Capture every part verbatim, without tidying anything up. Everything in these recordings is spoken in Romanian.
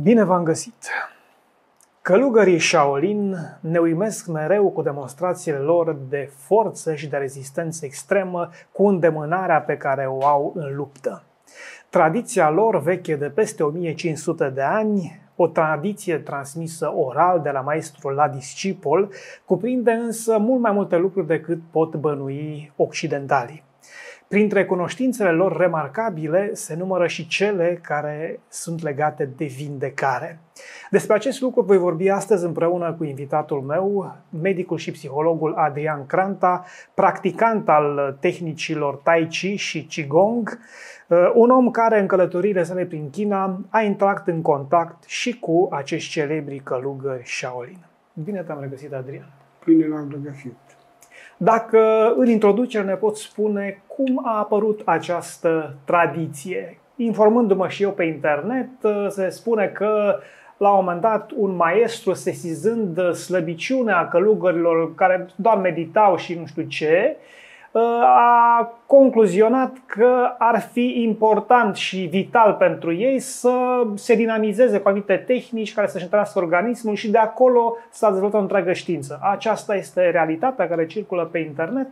Bine v-am găsit! Călugării Shaolin ne uimesc mereu cu demonstrațiile lor de forță și de rezistență extremă, cu îndemânarea pe care o au în luptă. Tradiția lor, veche de peste o mie cinci sute de ani, o tradiție transmisă oral de la maestru la discipol, cuprinde însă mult mai multe lucruri decât pot bănui occidentalii. Printre cunoștințele lor remarcabile se numără și cele care sunt legate de vindecare. Despre acest lucru voi vorbi astăzi împreună cu invitatul meu, medicul și psihologul Adrian Cranta, practicant al tehnicilor Tai Chi și Qigong, un om care în călătoriile sale prin China a intrat în contact și cu acești celebri călugări Shaolin. Bine te-am regăsit, Adrian! Bine l-am regăsit! Dacă în introducere ne poți spune cum a apărut această tradiție. Informându-mă și eu pe internet, se spune că la un moment dat un maestru, sesizând slăbiciunea călugărilor care doar meditau și nu știu ce, a concluzionat că ar fi important și vital pentru ei să se dinamizeze cu anumite tehnici care să-și întărească organismul și de acolo s-a dezvoltat o întreagă știință. Aceasta este realitatea care circulă pe internet?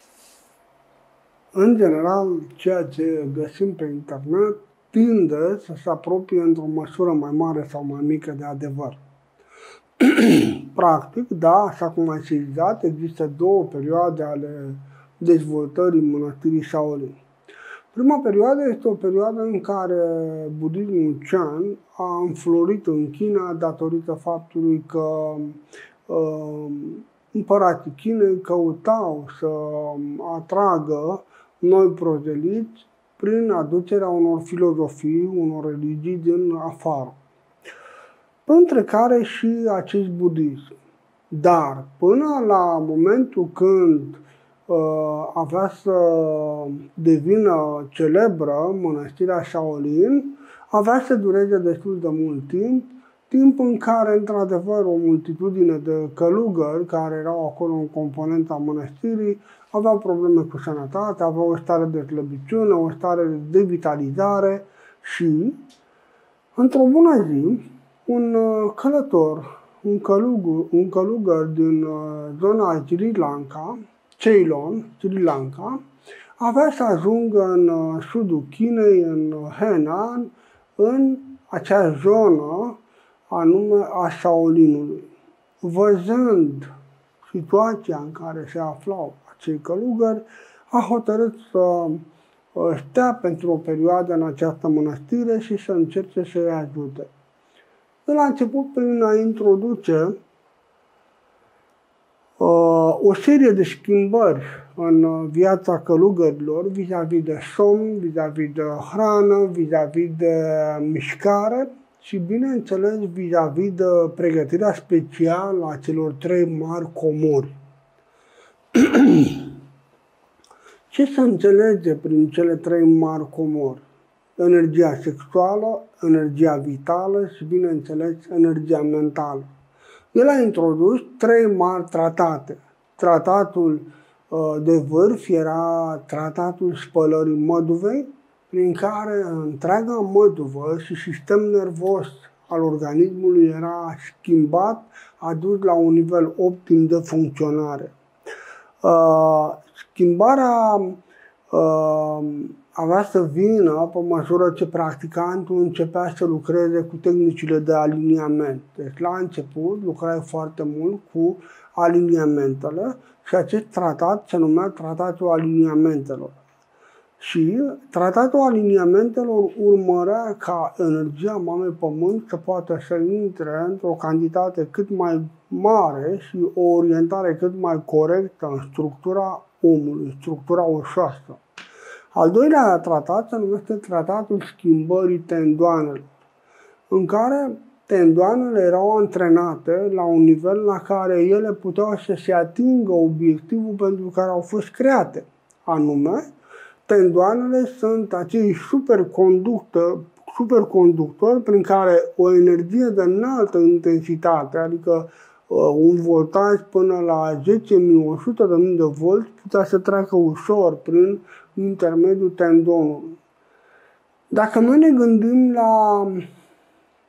În general, ceea ce găsim pe internet tinde să se apropie într-o măsură mai mare sau mai mică de adevăr. Practic, da, așa cum ai sezizat, există două perioade ale dezvoltării mănăstirii Shaolin. Prima perioadă este o perioadă în care budismul Chan a înflorit în China datorită faptului că uh, împărații Chinei căutau să atragă noi prozeliți prin aducerea unor filozofii, unor religii din afară, între care și acest budism. Dar până la momentul când avea să devină celebră mănăstirea Shaolin, avea să dureze destul de mult timp, timp în care, într-adevăr, o multitudine de călugări care erau acolo în componenta mănăstirii aveau probleme cu sănătate, aveau o stare de slăbiciune, o stare de vitalizare și, într-o bună zi, un călător, un călugăr, un călugăr din zona Sri Lanka, Ceylon, Sri Lanka, avea să ajungă în sudul Chinei, în Henan, în acea zonă anume a Shaolinului. Văzând situația în care se aflau acei călugări, a hotărât să stea pentru o perioadă în această mănăstire și să încerce să-i ajute. El a început prin a introduce o serie de schimbări în viața călugărilor vis-a-vis de somn, vis-a-vis de hrană, vis-a-vis de mișcare și, bineînțeles, vis-a-vis de pregătirea specială a celor trei mari comori. Ce se înțelege prin cele trei mari comori? Energia sexuală, energia vitală și, bineînțeles, energia mentală. El a introdus trei mari tratate. Tratatul uh, de vârf era tratatul spălării măduvei, prin care întreaga măduvă și sistem nervos al organismului era schimbat, adus la un nivel optim de funcționare. Uh, schimbarea uh, avea să vină pe măsură ce practicantul începea să lucreze cu tehnicile de aliniament. Deci la început lucrai foarte mult cu aliniamentele și acest tratat se numea Tratatul Aliniamentelor. Și Tratatul Aliniamentelor urmărea ca energia Mamei Pământ să poată să intre într-o cantitate cât mai mare și o orientare cât mai corectă în structura omului, structura oșoasă. Al doilea tratat se numește Tratatul Schimbării Tendoanelor, în care tendoanele erau antrenate la un nivel la care ele puteau să se atingă obiectivul pentru care au fost create. Anume, tendoanele sunt acei superconductori, superconductori prin care o energie de înaltă intensitate, adică uh, un voltaj până la zece mii o sută de mii de volți, putea să treacă ușor prin intermediul tendonului. Dacă noi ne gândim la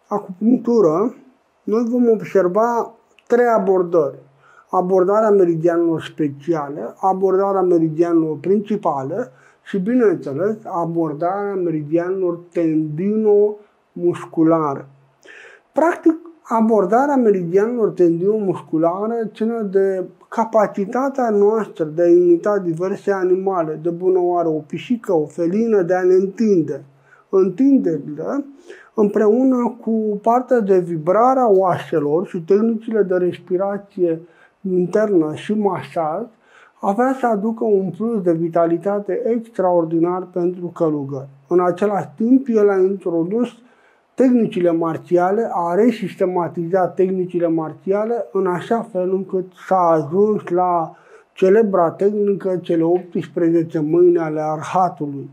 acupunctură, noi vom observa trei abordări. Abordarea meridianelor speciale, abordarea meridianelor principale și, bineînțeles, abordarea meridianelor tendinomusculare. Practic, abordarea meridianelor tendinomusculare ține de capacitatea noastră de a imita diverse animale, de bună oară o pisică, o felină, de a ne întinde. Întinderile, împreună cu partea de vibrare a oaselor și tehnicile de respirație internă și masaj, avea să aducă un plus de vitalitate extraordinar pentru călugări. În același timp, el a introdus tehnicile marțiale, a resistematizat tehnicile marțiale în așa fel încât s-a ajuns la celebra tehnică, cele optsprezece mâini ale arhatului.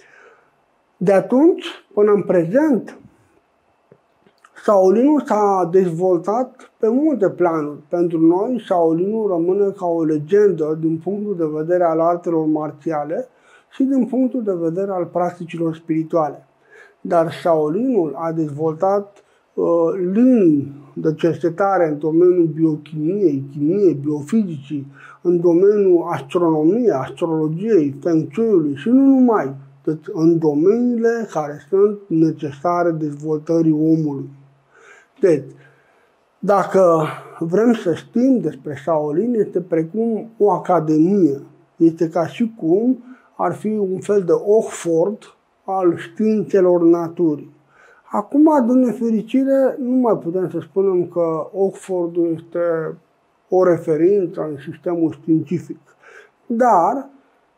De atunci, până în prezent, Shaolinul s-a dezvoltat pe multe planuri. Pentru noi, Shaolinul rămâne ca o legendă din punctul de vedere al artelor marțiale și din punctul de vedere al practicilor spirituale. Dar Shaolinul a dezvoltat uh, linii de cercetare în domeniul biochimiei, chimiei, biofizicii, în domeniul astronomiei, astrologiei, feng shui-ului și nu numai, deci în domeniile care sunt necesare dezvoltării omului. Deci, dacă vrem să știm despre Shaolin, este precum o academie. Este ca și cum ar fi un fel de Oxford al științelor naturii. Acum, din nefericire, nu mai putem să spunem că Oxfordul este o referință în sistemul științific. Dar,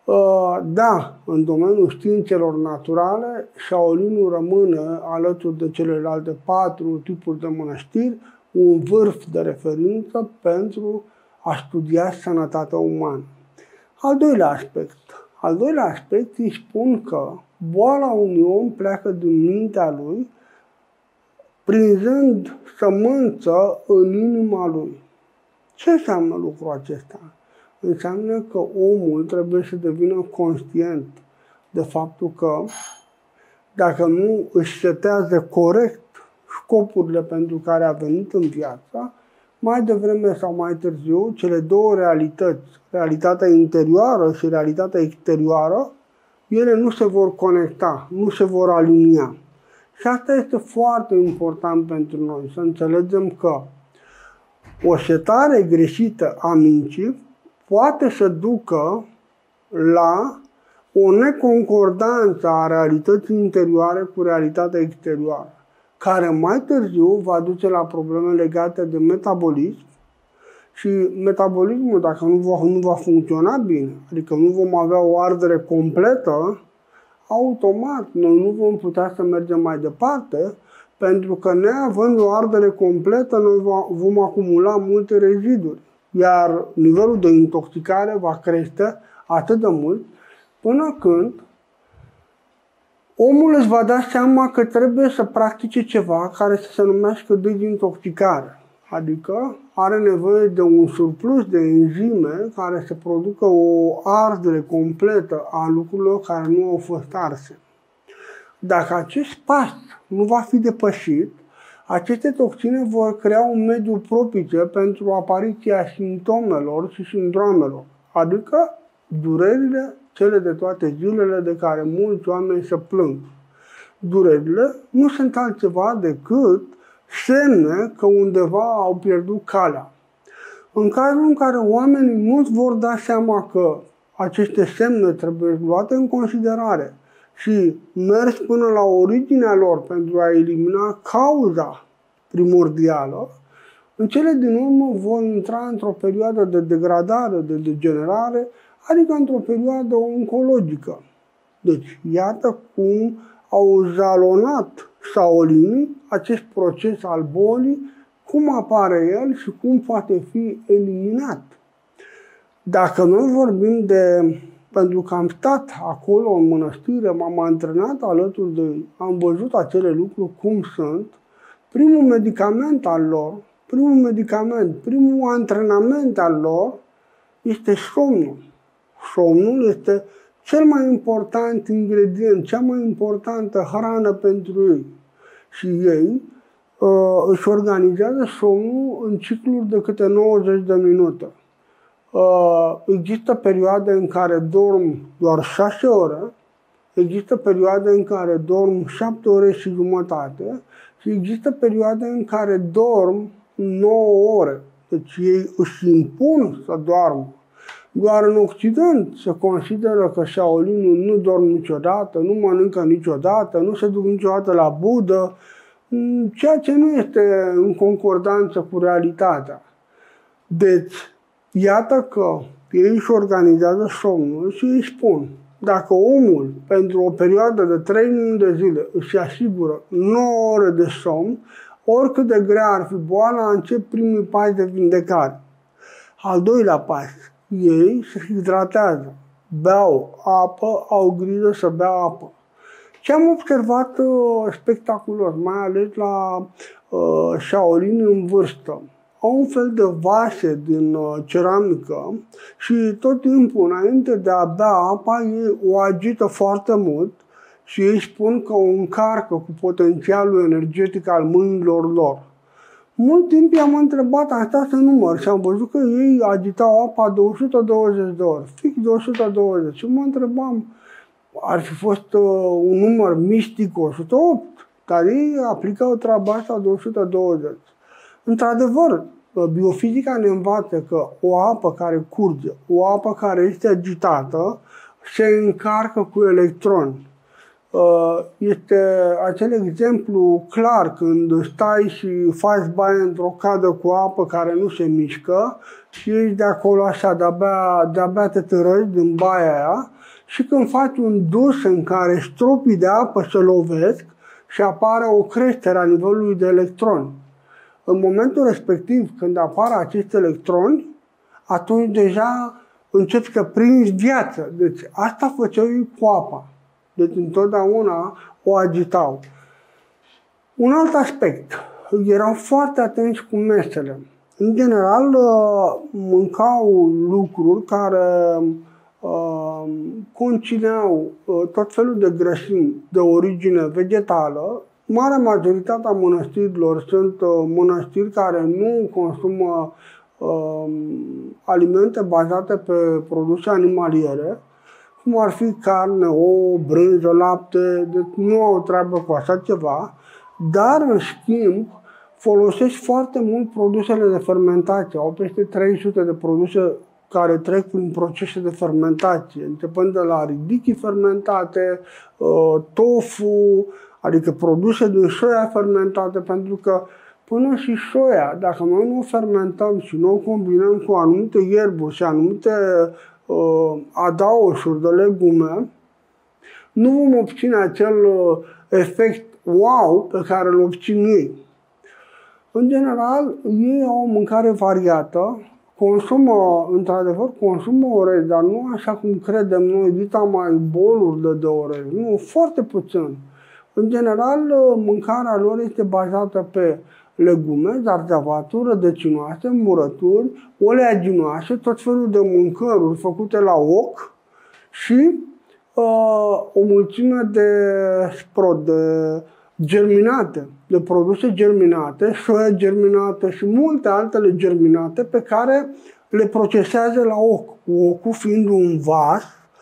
da, în domeniul științelor naturale, Shaolinul rămâne, alături de celelalte patru tipuri de mănăstiri, un vârf de referință pentru a studia sănătatea umană. Al doilea aspect. Al doilea aspect îi spun că boala unui om pleacă din mintea lui, prinzând sămânță în inima lui. Ce înseamnă lucrul acesta? Înseamnă că omul trebuie să devină conștient de faptul că dacă nu își setează corect scopurile pentru care a venit în viață, mai devreme sau mai târziu, cele două realități, realitatea interioară și realitatea exterioară, ele nu se vor conecta, nu se vor alinia. Și asta este foarte important pentru noi, să înțelegem că o setare greșită a minții poate să ducă la o neconcordanță a realității interioare cu realitatea exterioară, care mai târziu va duce la probleme legate de metabolism și metabolismul, dacă nu va, nu va funcționa bine, adică nu vom avea o ardere completă, automat noi nu vom putea să mergem mai departe, pentru că neavând o ardere completă, noi vom acumula multe reziduri, iar nivelul de intoxicare va crește atât de mult până când omul își va da seama că trebuie să practice ceva care să se numească dezintoxicare. Adică are nevoie de un surplus de enzime care să producă o ardere completă a lucrurilor care nu au fost arse. Dacă acest pas nu va fi depășit, aceste toxine vor crea un mediu propice pentru apariția simptomelor și sindromelor, adică durerile cele de toate zilele de care mulți oameni se plâng. Durerile nu sunt altceva decât semne că undeva au pierdut calea. În cazul în care oamenii nu îți vor da seama că aceste semne trebuie luate în considerare și mers până la originea lor pentru a elimina cauza primordială, în cele din urmă vor intra într-o perioadă de degradare, de degenerare, adică într-o perioadă oncologică. Deci, iată cum au jalonat Shaolinii acest proces al bolii, cum apare el și cum poate fi eliminat. Dacă noi vorbim de... Pentru că am stat acolo în mănăstire, m-am antrenat alături de ei, am văzut acele lucruri cum sunt, primul medicament al lor, primul medicament, primul antrenament al lor este somnul. Somnul este cel mai important ingredient, cea mai importantă hrană pentru ei. Și ei își organizează somnul în cicluri de câte nouăzeci de minute. Există perioade în care dorm doar șase ore, există perioade în care dorm șapte ore și jumătate și există perioade în care dorm nouă ore. Deci ei își impun să doarmă. Doar în Occident se consideră că Shaolinul nu dorm niciodată, nu mănâncă niciodată, nu se duc niciodată la Budă, ceea ce nu este în concordanță cu realitatea. Deci, iată că ei își organizează somnul și îi spun, dacă omul pentru o perioadă de trei luni de zile își asigură nouă ore de somn, oricât de grea ar fi boala, încep primii pași de vindecare. Al doilea pas, ei se hidratează, beau apă, au grijă să bea apă. Ce am observat uh, spectaculos, mai ales la uh, Shaolin în vârstă, au un fel de vase din uh, ceramică și tot timpul înainte de a bea apa ei o agită foarte mult și ei spun că o încarcă cu potențialul energetic al mâinilor lor. Mult timp i-am întrebat asta să număr și am văzut că ei agitau apa de o sută douăzeci de ori, fix de o sută douăzeci. Și mă întrebam, ar fi fost uh, un număr mistic o sută opt, dar ei aplicau treaba asta de o sută douăzeci. Într-adevăr, biofizica ne învață că o apă care curge, o apă care este agitată, se încarcă cu electroni. Este acel exemplu clar când stai și faci baie într-o cadă cu apă care nu se mișcă și ești de acolo așa, de-abia, de-abia te târăști din baia aia și când faci un dus în care stropii de apă se lovesc și apare o creștere a nivelului de electroni. În momentul respectiv, când apar acești electroni, atunci deja începi să prinzi viață. Deci asta făceau ei cu apa. Deci întotdeauna o agitau. Un alt aspect. Erau foarte atenți cu mesele. În general, mâncau lucruri care conțineau tot felul de grăsimi de origine vegetală. Marea majoritate a mănăstirilor sunt mănăstiri care nu consumă alimente bazate pe produse animaliere, cum ar fi carne, ouă, brânză, lapte, deci nu au treabă cu așa ceva, dar în schimb folosesc foarte mult produsele de fermentație. Au peste trei sute de produse care trec prin procese de fermentație, începând de la ridicchi fermentate, tofu, adică produse din soia fermentate, pentru că până și soia, dacă noi nu o fermentăm și nu o combinăm cu anumite ierburi și anumite uh, adaosuri de legume, nu vom obține acel uh, efect wow pe care îl obțin ei. În general, ei au o mâncare variată, consumă, într-adevăr, consumă orez, dar nu așa cum credem noi, dita mai boluri de, de orez, nu, foarte puțin. În general, mâncarea lor este bazată pe legume, zarzavaturi, rădăcinoase, murături, oleaginoase, tot felul de mâncăruri făcute la oc și uh, o mulțime de sprot, de germinate, de produse germinate, soia germinată și multe altele germinate pe care le procesează la oc. Ocul fiind un vas,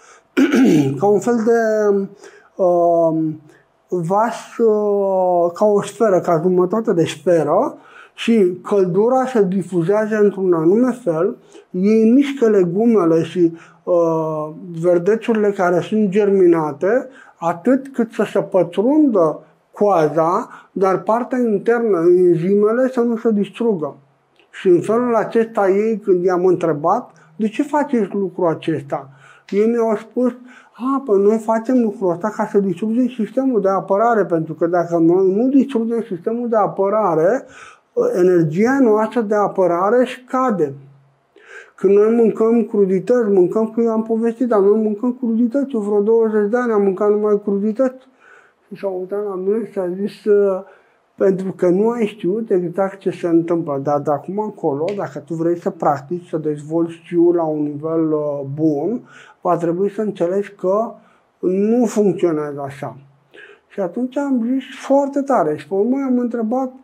ca un fel de uh, vas uh, ca o sferă, ca jumătate de sferă și căldura se difuzează într-un anume fel, ei mișcă legumele și uh, verdețurile care sunt germinate atât cât să se pătrundă coaza, dar partea internă, enzimele, să nu se distrugă. Și în felul acesta ei, când i-am întrebat, de ce faceți lucrul acesta? Ei mi-au spus, a, păi noi facem lucrul ăsta ca să distrugem sistemul de apărare, pentru că dacă noi nu distrugem sistemul de apărare, energia noastră de apărare scade. Când noi mâncăm crudități, mâncăm, că eu am povestit, dar noi mâncăm crudități, eu vreo douăzeci de ani am mâncat numai crudități. Și s-a uitat la mine și a zis, pentru că nu ai știut exact ce se întâmplă, dar de acum încolo, dacă tu vrei să practici, să dezvolți știul la un nivel bun, va trebui să înțelegi că nu funcționează așa. Și atunci am zis foarte tare și pe urmă am întrebat,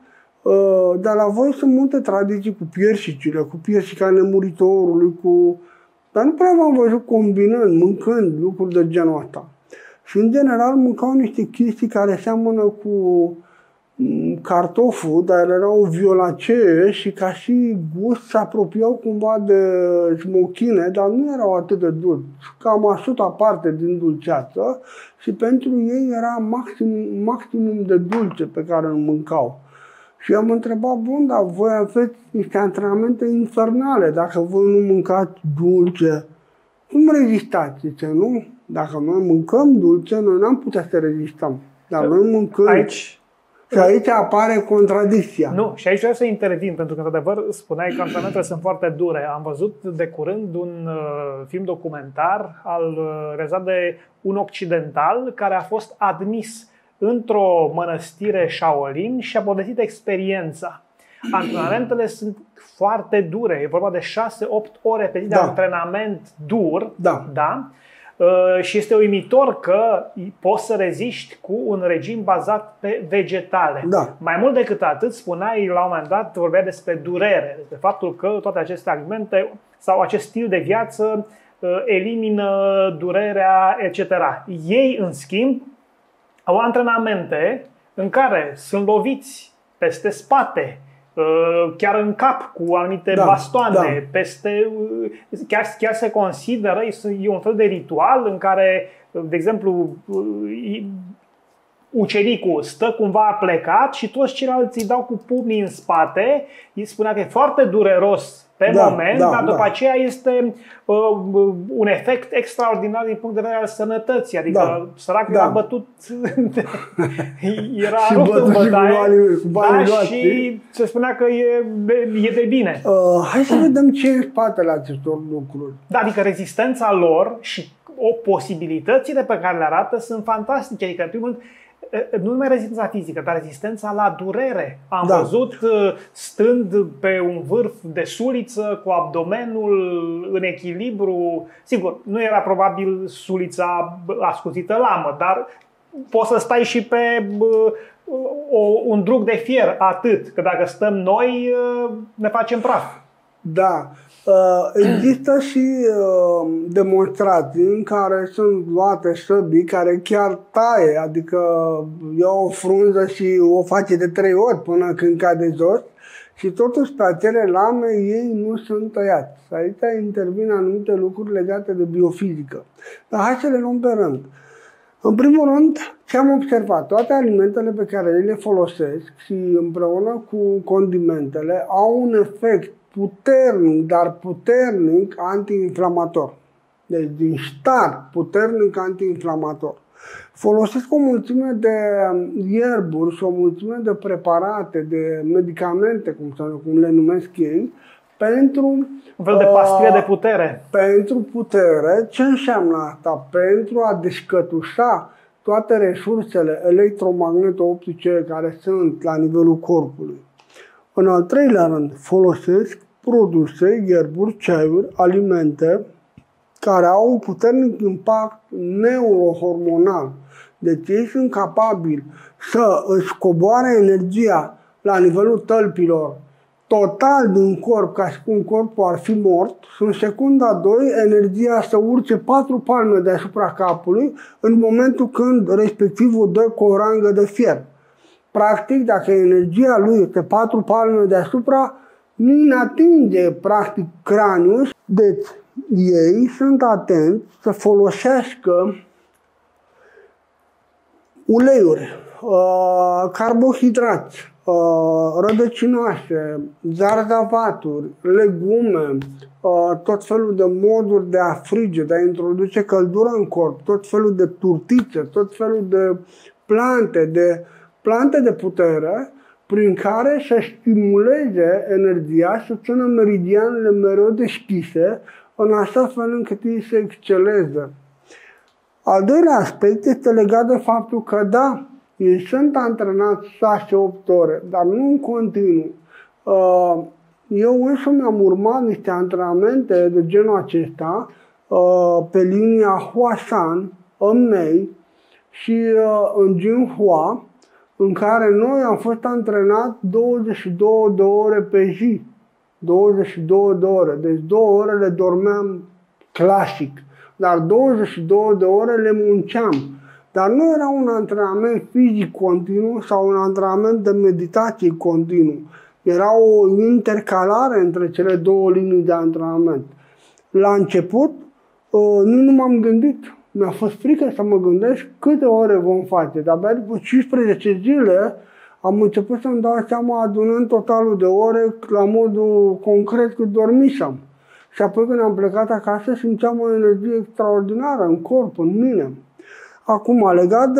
Dar la voi sunt multe tradiții cu piersicile, cu piersica nemuritorului, cu... Dar nu prea v-am văzut combinând, mâncând lucruri de genul ăsta. Și în general mâncau niște chestii care seamănă cu cartoful, dar erau violacee și ca și gust se apropiau cumva de smochine, dar nu erau atât de dulci. Cam o sută parte din dulceață și pentru ei era maxim, maximum de dulce pe care îl mâncau. Și am întrebat, bun, dar voi aveți niște antrenamente infernale, dacă voi nu mâncați dulce, cum rezistați? Zice, nu? Dacă noi mâncăm dulce, noi n-am putea să rezistăm. Dar noi mâncăm... Aici... Și aici apare contradicția. Nu, și aici vreau să intervin, pentru că, într-adevăr, spuneai că antrenamentele sunt foarte dure. Am văzut de curând un uh, film documentar al uh, realizat de un occidental care a fost admis într-o mănăstire Shaolin și a povestit experiența. Antrenamentele sunt foarte dure. E vorba de șase opt ore pe zi de da. antrenament dur. Da. Da? Uh, și este uimitor că poți să reziști cu un regim bazat pe vegetale. Da. Mai mult decât atât, spuneai la un moment dat, vorbea despre durere, despre faptul că toate aceste alimente sau acest stil de viață uh, elimină durerea, et cetera. Ei, în schimb, au antrenamente în care sunt loviți peste spate, chiar în cap cu anumite da, bastoane, da. peste, chiar, chiar se consideră, e un fel de ritual în care, de exemplu, ucenicul stă cumva plecat și toți ceilalți îi dau cu pumnii în spate, îi spunea că e foarte dureros pe da, moment, da, dar după da. aceea este uh, un efect extraordinar din punct de vedere al sănătății. Adică da, săracul da. a bătut, era și rupt în bătaie da, și se spunea că e, e de bine. Uh, hai să vedem ce e în spatele acestor lucruri. Da, adică rezistența lor și o posibilitățile pe care le arată sunt fantastice. Adică, în primul rând, nu numai rezistența fizică, dar rezistența la durere. Am da. văzut stând pe un vârf de suliță cu abdomenul în echilibru. Sigur, nu era probabil sulița ascuțită lamă, dar poți să stai și pe o, un drug de fier, atât. Că dacă stăm noi, ne facem praf. Da. Există și demonstrații în care sunt luate săbii care chiar taie, adică iau o frunză și o face de trei ori până când cade jos și totuși pe acele lame ei nu sunt tăiați. Aici intervin anumite lucruri legate de biofizică. Dar hai să le luăm pe rând. În primul rând, ce am observat, toate alimentele pe care ei le folosesc și împreună cu condimentele au un efect puternic, dar puternic antiinflamator. Deci din start puternic antiinflamator. Folosesc o mulțime de ierburi și o mulțime de preparate, de medicamente, cum, să, cum le numesc ei, pentru... Un fel de pastile uh, de putere. Pentru putere. Ce înseamnă asta? Pentru a descătușa toate resursele electromagneto-optice care sunt la nivelul corpului. În al treilea rând, folosesc produse, ierburi, ceaiuri, alimente care au un puternic impact neurohormonal. Deci ei sunt capabili să își coboare energia la nivelul tălpilor total din corp, ca și cum corpul ar fi mort, și în secunda doi energia să urce patru palme deasupra capului în momentul când respectivul dă cu o rangă de fier. Practic, dacă energia lui este patru palme deasupra, nu atinge practic craniul. Deci, ei sunt atenți să folosească uleiuri, uh, carbohidrați, uh, rădăcinoase, zarzavaturi, legume, uh, tot felul de moduri de a frige, de a introduce căldură în corp, tot felul de turtițe, tot felul de plante, de plante de putere, prin care să stimuleze energia, să țină meridianele mereu deschise, în așa fel încât ei să exceleze. Al doilea aspect este legat de faptul că, da, ei sunt antrenați șase opt ore, dar nu în continuu. Eu însumi am urmat niște antrenamente de genul acesta pe linia Huashan, în Mei și în Jinhua, în care noi am fost antrenați douăzeci și două de ore pe zi. douăzeci și două de ore. Deci două ore le dormeam clasic, dar douăzeci și două de ore le munceam. Dar nu era un antrenament fizic continuu sau un antrenament de meditație continuu. Era o intercalare între cele două linii de antrenament. La început, nici nu m-am gândit. Mi-a fost frică să mă gândesc câte ore vom face. Dar abia după cincisprezece zile am început să-mi dau seama, adunând totalul de ore la modul concret cât dormisem. Și apoi când am plecat acasă simțeam o energie extraordinară în corp, în mine. Acum, legat de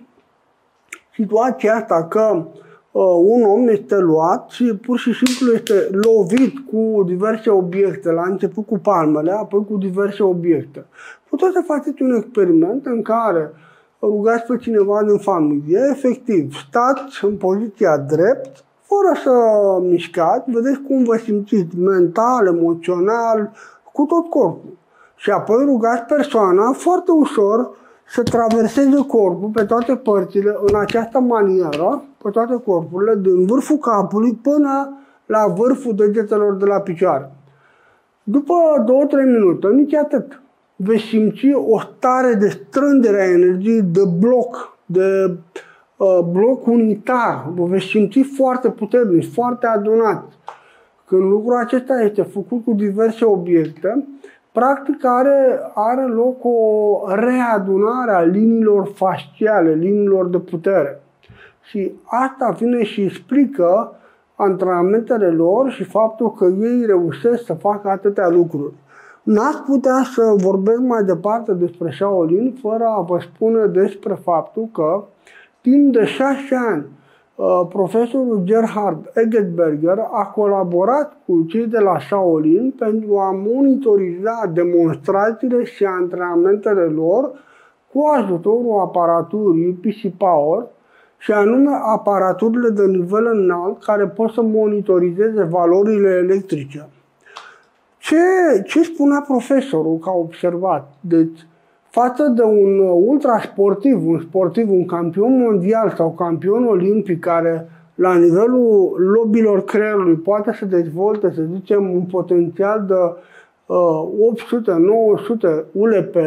situația asta că uh, un om este luat și pur și simplu este lovit cu diverse obiecte, la început cu palmele, apoi cu diverse obiecte. Puteți să faceți un experiment în care rugați pe cineva din familie, efectiv, stați în poziția drept, fără să mișcați, vedeți cum vă simțiți mental, emoțional, cu tot corpul. Și apoi rugați persoana foarte ușor să traverseze corpul pe toate părțile, în această manieră, pe toate corpurile, din vârful capului până la vârful degetelor de la picioare. După două trei minute, nici atât, veți simți o stare de strângere a energiei, de bloc, de uh, bloc unitar. Vă veți simți foarte puternici, foarte adunați. Când lucrul acesta este făcut cu diverse obiecte, practic are, are loc o readunare a liniilor fasciale, liniilor de putere. Și asta vine și explică antrenamentele lor și faptul că ei reușesc să facă atâtea lucruri. N-aș putea să vorbesc mai departe despre Shaolin fără a vă spune despre faptul că timp de șase ani profesorul Gerhard Eggensberger a colaborat cu cei de la Shaolin pentru a monitoriza demonstrațiile și antrenamentele lor cu ajutorul aparaturii P C Power, și anume aparaturile de nivel înalt care pot să monitorizeze valorile electrice. Ce, ce spunea profesorul că a observat? Deci, față de un ultrasportiv, un sportiv, un campion mondial sau campion olimpic care la nivelul lobilor creierului poate să dezvolte, să zicem, un potențial de uh, opt sute nouă sute U L P,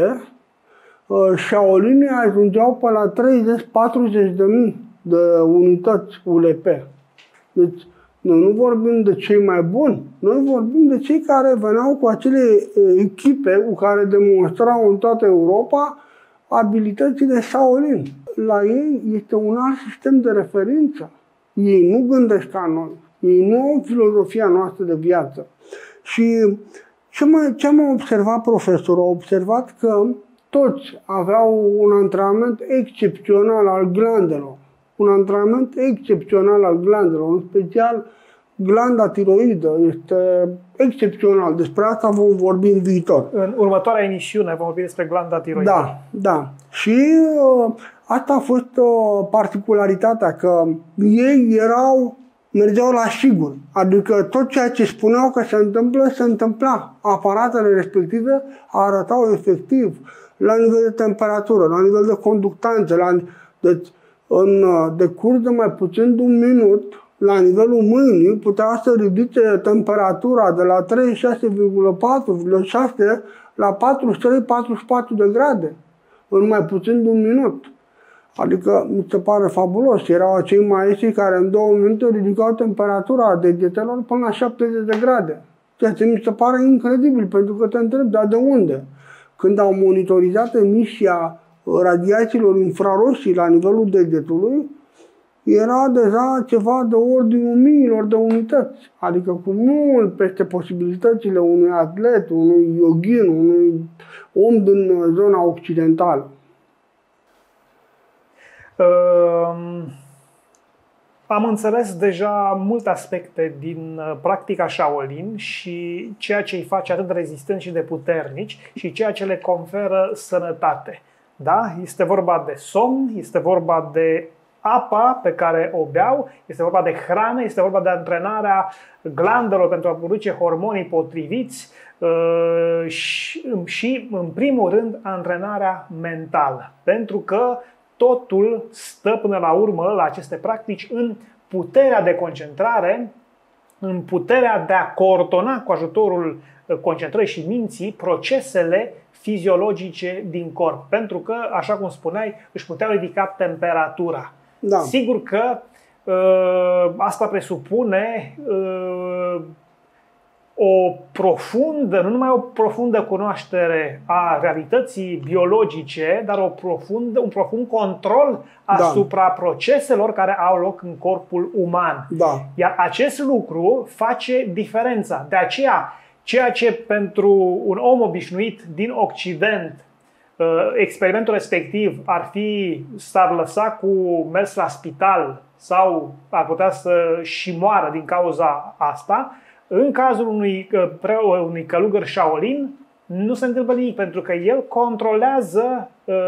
uh, Shaolinii ajungeau pe la treizeci patruzeci de mii de unități U L P. Deci, noi nu vorbim de cei mai buni, noi vorbim de cei care veneau cu acele echipe cu care demonstrau în toată Europa abilitățile Shaolin. La ei este un alt sistem de referință. Ei nu gândesc ca noi, ei nu au filozofia noastră de viață. Și ce, mai, ce am observat profesorul? A observat că toți aveau un antrenament excepțional al glandelor. Un antrenament excepțional al glandelor, în special glanda tiroidă este excepțional. Despre asta vom vorbi în viitor. În următoarea emisiune vom vorbi despre glanda tiroidă. Da, da. Și uh, asta a fost uh, particularitatea, că ei erau, mergeau la sigur. Adică tot ceea ce spuneau că se întâmplă, se întâmpla. Aparatele respective arătau efectiv la nivel de temperatură, la nivel de conductanță, la, deci, în decurs de mai puțin de un minut, la nivelul mâinii, putea să ridice temperatura de la treizeci și șase virgulă patru virgulă șase la patruzeci și trei patruzeci și patru de grade, în mai puțin de un minut. Adică mi se pare fabulos. Erau acei maestri care în două minute ridicau temperatura degetelor până la șaptezeci de grade. Ceea ce mi se pare incredibil, pentru că te întreb, dar de unde? Când au monitorizat emisia radiațiilor infraroșii la nivelul degetului, era deja ceva de ordinul miilor de unități, adică cu mult peste posibilitățile unui atlet, unui yoghin, unui om din zona occidentală. Um, am înțeles deja multe aspecte din practica Shaolin și ceea ce îi face atât de rezistenți și de puternici și ceea ce le conferă sănătate. Da? Este vorba de somn, este vorba de apa pe care o beau, este vorba de hrană, este vorba de antrenarea glandelor pentru a produce hormonii potriviți și, și, în primul rând, antrenarea mentală. Pentru că totul stă până la urmă la aceste practici în puterea de concentrare, în puterea de a coordona cu ajutorul concentrării și minții procesele fiziologice din corp. Pentru că, așa cum spuneai, își puteau ridica temperatura. Da. Sigur că uh, asta presupune uh, o profundă, nu numai o profundă cunoaștere a realității biologice, dar o profundă, un profund control asupra da. proceselor care au loc în corpul uman. Da. Iar acest lucru face diferența. De aceea, ceea ce pentru un om obișnuit din Occident, experimentul respectiv ar fi s-ar lăsa cu mers la spital sau ar putea să și moară din cauza asta, în cazul unui, unui călugăr Shaolin nu se întâmplă nimic, pentru că el controlează,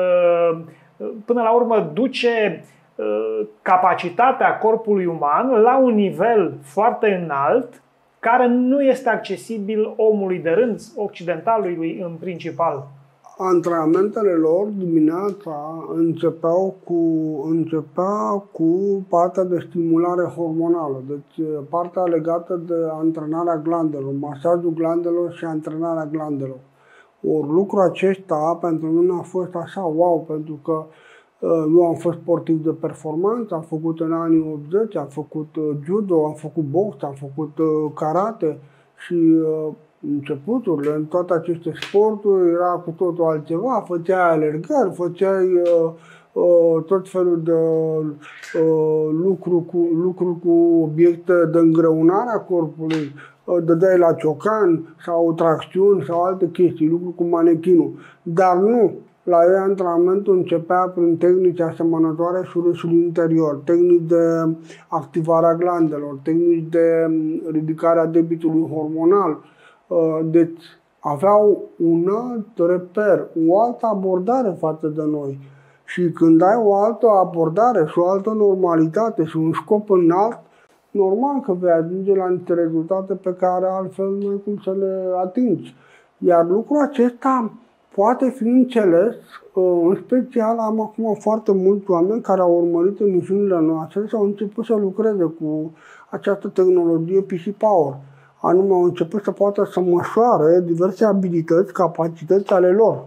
până la urmă duce capacitatea corpului uman la un nivel foarte înalt, care nu este accesibil omului de rând, occidentalului în principal. Antrenamentele lor dimineața începeau cu, începea cu partea de stimulare hormonală, deci partea legată de antrenarea glandelor, masajul glandelor și antrenarea glandelor. Ori lucrul acesta pentru mine a fost așa wow, pentru că eu am fost sportiv de performanță, am făcut în anii optzeci, am făcut judo, am făcut box, am făcut karate și începuturile în toate aceste sporturi era cu totul altceva. Făceai alergări, făceai uh, uh, tot felul de uh, lucru, cu, lucru cu obiecte de îngreunare a corpului, uh, dădeai la ciocan sau tracțiuni sau alte chestii, lucru cu manechinul. Dar nu. La ei antrenamentul începea prin tehnici asemănătoare și râsul interior, tehnici de activare a glandelor, tehnici de ridicare a debitului hormonal. Deci aveau un alt reper, o altă abordare față de noi. Și când ai o altă abordare și o altă normalitate și un scop înalt, normal că vei ajunge la niște rezultate pe care altfel nu ai cum să le atingi. Iar lucrul acesta poate fi înțeles, în special am acum foarte mulți oameni care au urmărit emisiunile noastre și au început să lucreze cu această tehnologie P C Power. Anume, au început să poată să măsoare diverse abilități, capacități ale lor.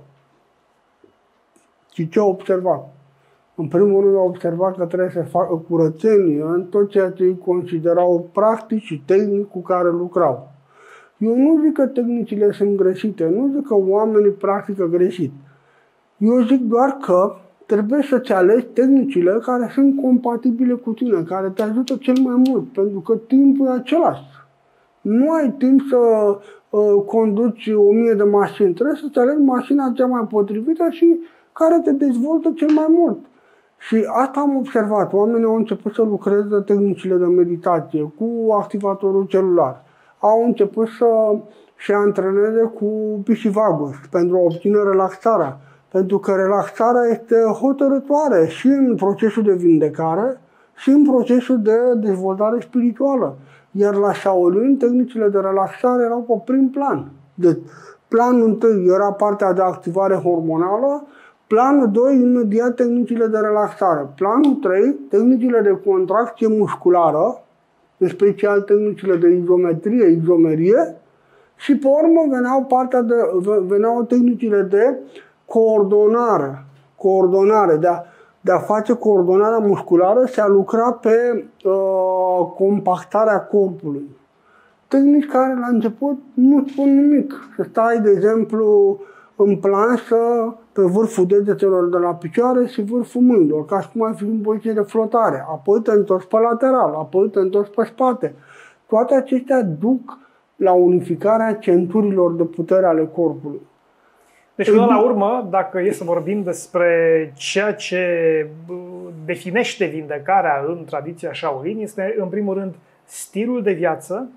Și ce au observat? În primul rând au observat că trebuie să facă curățenie în tot ceea ce ei considerau practici și tehnici cu care lucrau. Eu nu zic că tehnicile sunt greșite, nu zic că oamenii practică greșit. Eu zic doar că trebuie să-ți alegi tehnicile care sunt compatibile cu tine, care te ajută cel mai mult, pentru că timpul e același. Nu ai timp să uh, conduci o mie de mașini, trebuie să-ți alegi mașina cea mai potrivită și care te dezvoltă cel mai mult. Și asta am observat. Oamenii au început să lucreze tehnicile de meditație cu activatorul celular. Au început să se antreneze cu Piscivagus pentru a obține relaxarea. Pentru că relaxarea este hotărătoare și în procesul de vindecare și în procesul de dezvoltare spirituală. Iar la Shaolin, tehnicile de relaxare erau pe prim plan. Deci, planul întâi era partea de activare hormonală, planul doi, imediat, tehnicile de relaxare. Planul trei, tehnicile de contracție musculară, în special tehnicile de izometrie, izomerie, și pe urmă veneau, partea de, veneau tehnicile de coordonare, coordonare de a, de a face coordonarea musculară și a lucra pe uh, compactarea corpului. Tehnici care la început nu spun nimic. Să stai, de exemplu, în planșă pe vârful degetelor de la picioare și vârful mâinilor, ca și cum ai fi în poziție de flotare. Apoi te întorci pe lateral, apoi te întorci pe spate. Toate acestea duc la unificarea centurilor de putere ale corpului. Deci, până la urmă, dacă e să vorbim despre ceea ce definește vindecarea în tradiția Shaolin, este, în primul rând, stilul de viață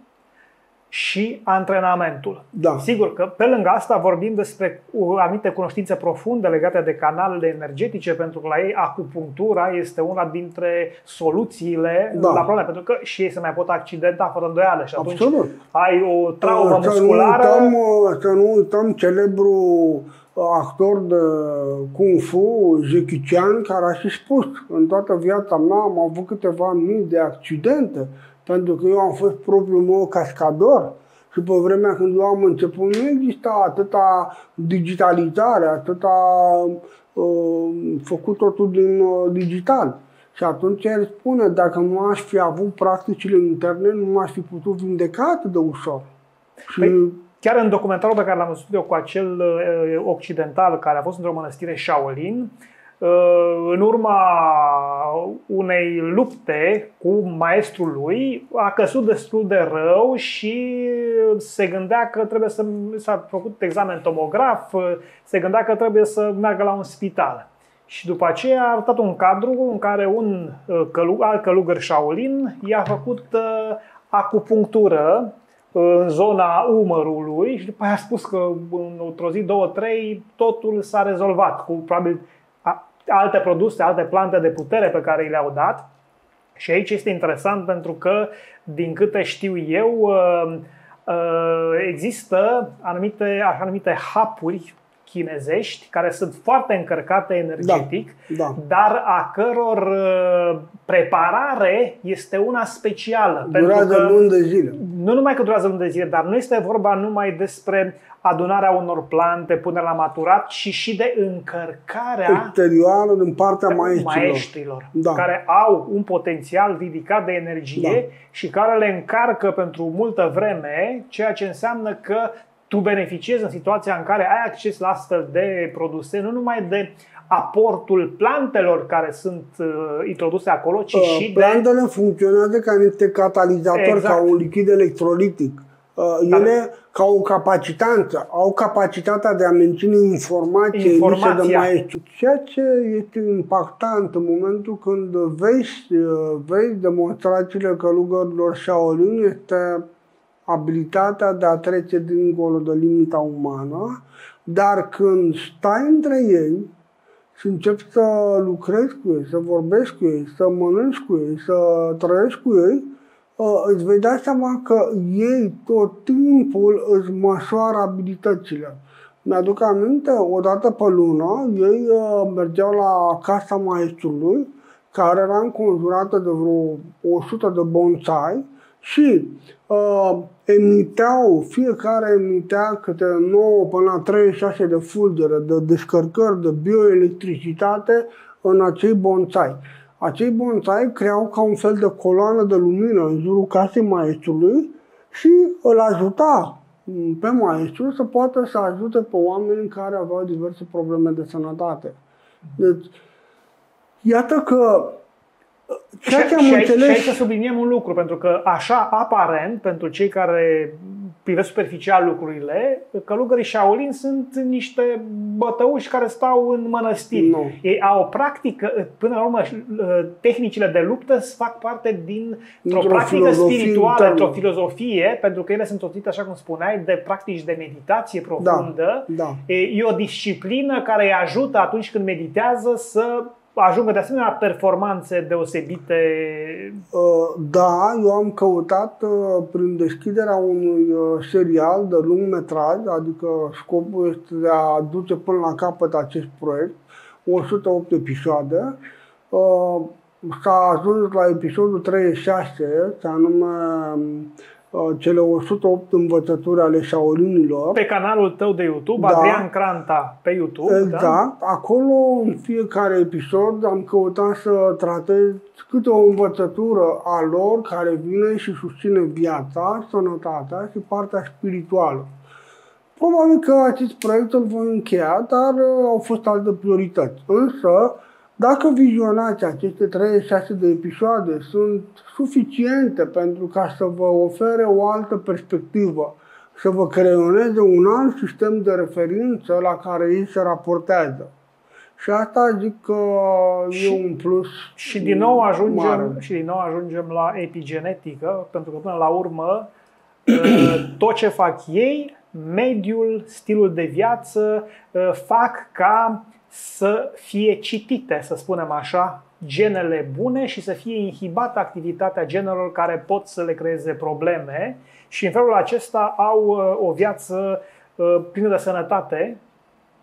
și antrenamentul. Da. Sigur că pe lângă asta vorbim despre anumite cunoștințe profunde legate de canalele energetice, pentru că la ei acupunctura este una dintre soluțiile da. la probleme, pentru că și ei se mai pot accidenta fără îndoială și atunci Absolut. ai o traumă să musculară. Nu uităm, să nu uităm celebru actor de Kung Fu, Jackie Chan, care a și spus: în toată viața mea am avut câteva mii de accidente, pentru că eu am fost propriul meu cascador. Și pe vremea când eu am început nu exista atâta digitalizare, atâta uh, făcut totul din uh, digital. Și atunci el spune: dacă nu aș fi avut practicile interne, nu m-aș fi putut vindeca atât de ușor. Și păi, chiar în documentarul pe care l-am văzut eu cu acel uh, occidental care a fost într-o mănăstire Shaolin, uh, în urma unei lupte cu maestrul lui, a căzut destul de rău și se gândea că trebuie să... s-a făcut examen tomograf, se gândea că trebuie să meargă la un spital. Și după aceea a arătat un cadru în care un călug, alt călugăr Shaolin i-a făcut uh, acupunctură în zona umărului și după aia a spus că într-o zi, două, trei, totul s-a rezolvat cu probabil alte produse, alte plante de putere pe care i le-au dat. Și aici este interesant pentru că, din câte știu eu, există anumite, așa numite hapuri chinezești care sunt foarte încărcate energetic, da, da. dar a căror preparare este una specială. Durează luni de zile. Nu numai că durează luni de zile, dar nu este vorba numai despre adunarea unor plante, punerea la maturat, ci și de încărcarea exterioară din partea maestrilor, maestrilor da. care au un potențial ridicat de energie, da. și care le încarcă pentru multă vreme, ceea ce înseamnă că tu beneficiezi în situația în care ai acces la astfel de produse, nu numai de aportul plantelor care sunt uh, introduse acolo, ci uh, și plantele de... funcționează ca niște catalizatori, exact. Ca un lichid electrolitic. Uh, ele, da. Ca o capacitanță, au capacitatea de a menține informație emisă de maestru. Ceea ce este impactant în momentul când vezi, vezi demonstrațiile călugărilor Shaolin este abilitatea de a trece dincolo de limita umană, dar când stai între ei și începi să lucrezi cu ei, să vorbești cu ei, să mănânci cu ei, să trăiești cu ei, îți vei da seama că ei tot timpul îți măsoară abilitățile. Mi-aduc aminte, o dată pe lună, ei mergeau la casa maestrului, care era înconjurată de vreo o sută de bonsai, și uh, emiteau, fiecare emitea câte nouă până la treizeci și șase de fulgere de descărcări de bioelectricitate în acei bonsai. Acei bonsai creau ca un fel de coloană de lumină în jurul casei maestrului și îl ajuta pe maestru să poată să ajute pe oameni care aveau diverse probleme de sănătate. Deci, iată că ceea ce am și, înțeles... și aici să subliniem un lucru, pentru că așa aparent, pentru cei care privesc superficial lucrurile, călugării Shaolin sunt niște bătăuși care stau în mănăstiri. No. Ei au o practică, până la urmă, tehnicile de luptă fac parte dintr-o practică spirituală, într-o filozofie, pentru că ele sunt însoțite, așa cum spuneai, de practici de meditație profundă. Da, da. E o disciplină care îi ajută atunci când meditează să ajungă de asemenea performanțe deosebite. Da, eu am căutat prin deschiderea unui serial de lung metraj, adică scopul este de a duce până la capăt acest proiect, o sută opt episoade. S-a ajuns la episodul treizeci și șase, ce anume cele o sută opt învățături ale Shaolinilor. Pe canalul tău de YouTube, da. Adrian Cranta pe YouTube. Exact. Da? Acolo, în fiecare episod, am căutat să tratez câte o învățătură a lor care vine și susține viața, sănătatea și partea spirituală. Probabil că acest proiect îl voi încheia, dar au fost alte priorități. Însă, dacă vizionați aceste treizeci și șase de episoade, sunt suficiente pentru ca să vă ofere o altă perspectivă, să vă creioneze un alt sistem de referință la care ei se raportează. Și asta zic că și, e un plus și din nou ajungem mare. Și din nou ajungem la epigenetică, pentru că până la urmă tot ce fac ei, mediul, stilul de viață, fac ca să fie citite, să spunem așa, genele bune și să fie inhibată activitatea genelor care pot să le creeze probleme și în felul acesta au o viață plină de sănătate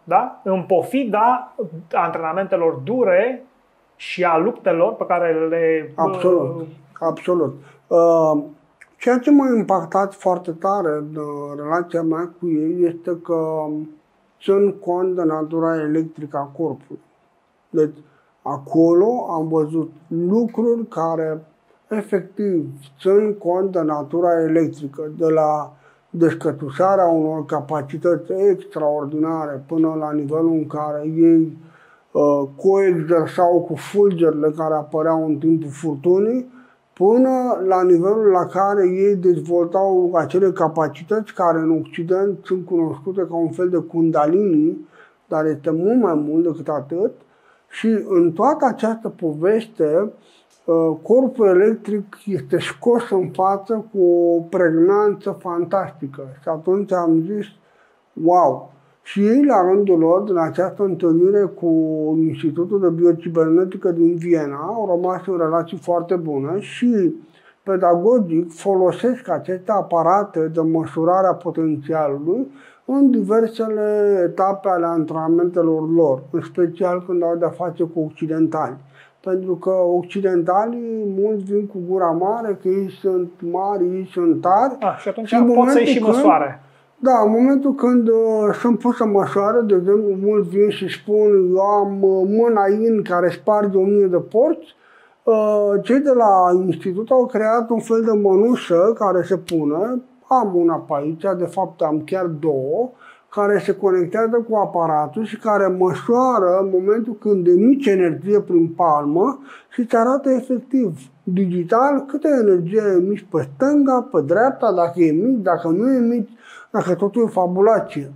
da? În pofida antrenamentelor dure și a luptelor pe care le... Absolut, uh, absolut. Uh, ceea ce m-a impactat foarte tare în relația mea cu ei este că țin cont de natura electrică a corpului. Deci, acolo am văzut lucruri care efectiv țin cont de natura electrică, de la descătușarea unor capacități extraordinare până la nivelul în care ei uh, coexersau cu fulgerile care apăreau în timpul furtunii, până la nivelul la care ei dezvoltau acele capacități care în Occident sunt cunoscute ca un fel de kundalini, dar este mult mai mult decât atât. Și în toată această poveste, corpul electric este scos în față cu o pregnanță fantastică. Și atunci am zis, wow! Și ei, la rândul lor, din această întâlnire cu Institutul de Biocibernetică din Viena, au rămas în relații foarte bune și, pedagogic, folosesc aceste aparate de măsurare a potențialului în diversele etape ale antrenamentelor lor, în special când au de-a face cu occidentali. Pentru că occidentalii, mulți vin cu gura mare, că ei sunt mari, ei sunt tari. Ah, și atunci pot să-i și măsoare. Da, în momentul când uh, sunt pus să măsoare, de exemplu, mulți vin și spun, eu am uh, mâna in care sparge o mie de porți, uh, cei de la institut au creat un fel de mănușă care se pune, am una pe aici, de fapt am chiar două, care se conectează cu aparatul și care măsoară în momentul când emiți energie prin palmă și îți arată efectiv, digital, câtă energie emiți pe stânga, pe dreapta, dacă emiți, dacă nu emiți, dacă totul e fabulație.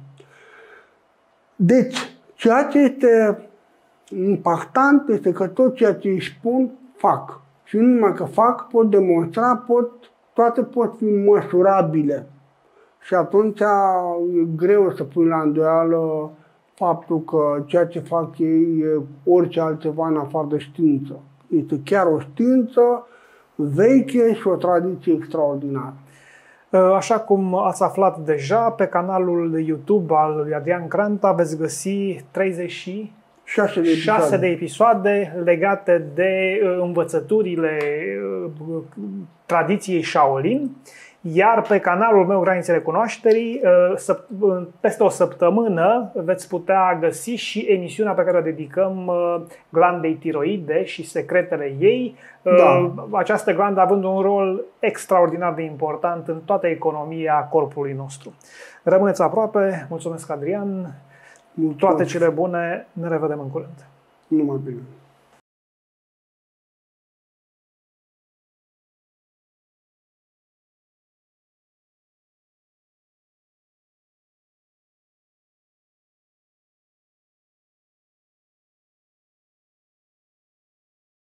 Deci, ceea ce este impactant este că tot ceea ce îi spun, fac. Și nu numai că fac, pot demonstra, pot, toate pot fi măsurabile. Și atunci e greu să pui la îndoială faptul că ceea ce fac ei e orice altceva în afară de știință. Este chiar o știință veche și o tradiție extraordinară. Așa cum ați aflat deja, pe canalul de YouTube al lui Adrian Cranta veți găsi treizeci și șase de episoade, șase de episoade legate de învățăturile tradiției Shaolin. Iar pe canalul meu Granițele Cunoașterii, peste o săptămână veți putea găsi și emisiunea pe care o dedicăm glandei tiroide și secretele ei. Da. Această glandă având un rol extraordinar de important în toată economia corpului nostru. Rămâneți aproape. Mulțumesc, Adrian. Mulțumesc. Toate cele bune. Ne revedem în curând. Numai bine.